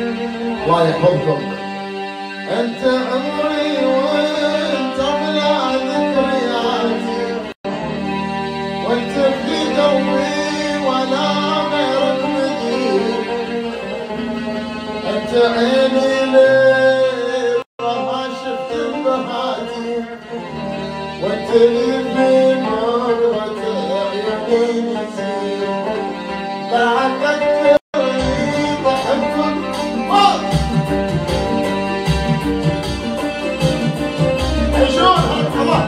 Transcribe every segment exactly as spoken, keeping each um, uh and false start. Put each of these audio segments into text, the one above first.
الله يحفظكم. انت عمري وانت اغلى ذكرياتي، وانت في قلبي ولا غيرك مدين. انت عيني ليه ما شفت بهاتي، وانت اللي في نظرة عيوني نسيت. بعد تذكرني ضحكت شلون هالحظة.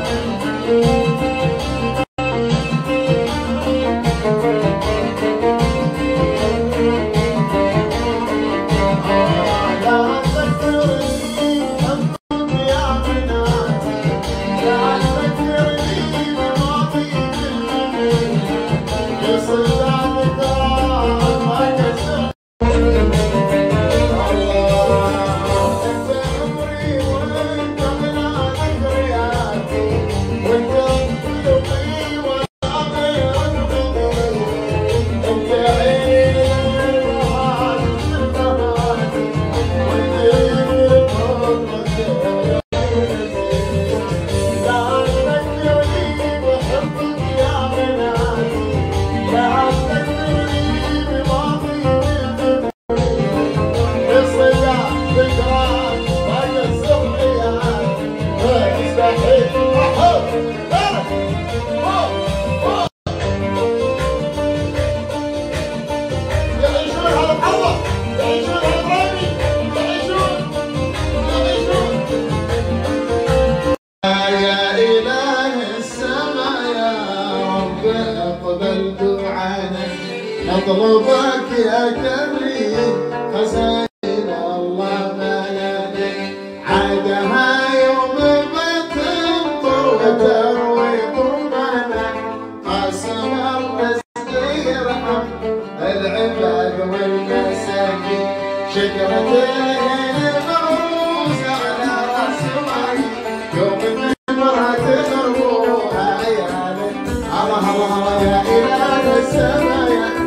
نطلبك يا كريم خزائن الله بلدك، عادها يوم ما تمطر وتروي طوبانا، قاسم الرزق يرحم العباد والمساكين. شجرتين مغروسة على راس ماي، يوم النمرة تغربوها عيالك. الله الله يا إله السماء.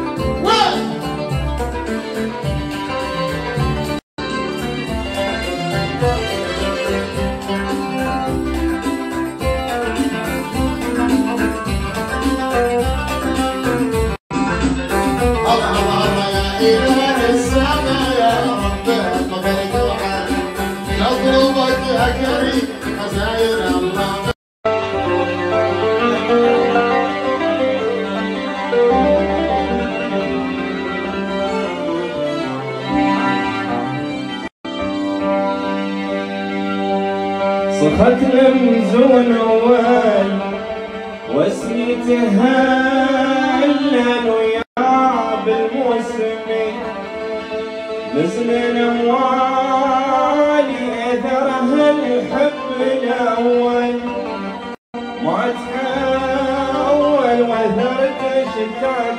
صخت المزون اول واسمي تهلل ويا بالموسم، نزل اموالي اثرها الحب الاول، ما تحول وثرت اشتاق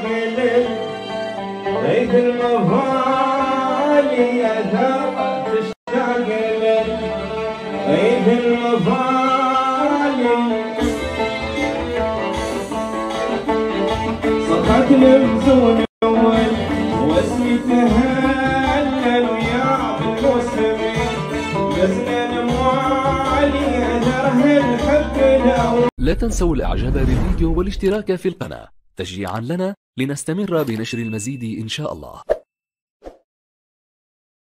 للغيث المفالي، اثرت تشتاق للغيث المفالي. صخت المزون اول واسمي تهلل ويا بالموسم، نزل اموالي اثرها الحب الاول. لا تنسوا الاعجاب بالفيديو والاشتراك في القناة تشجيعا لنا لنستمر بنشر المزيد إن شاء الله.